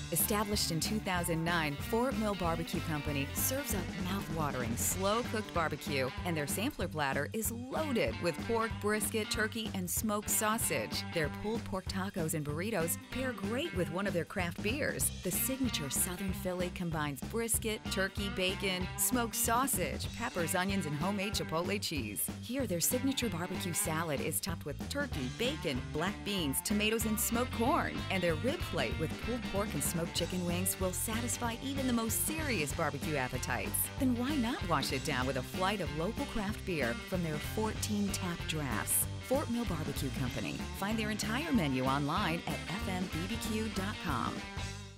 Established in 2009, Fort Mill BBQ Company serves up mouth-watering, slow-cooked barbecue, and their sampler platter is loaded with pork, brisket, turkey, and smoked sausage. Their pulled pork tacos and burritos pair great with one of their craft beers. The signature Southern Philly combines brisket, turkey, bacon, smoked sausage, peppers, onions, and homemade chipotle cheese. Here, their signature barbecue salad is topped with turkey, bacon, black beans, tomatoes, and smoked corn. And their rib plate with pulled pork and smoked chicken wings will satisfy even the most serious barbecue appetites. Then why not wash it down with a flight of local craft beer from their 14 tap drafts? Fort Mill BBQ Company. Find their entire menu online at fmbbq.com.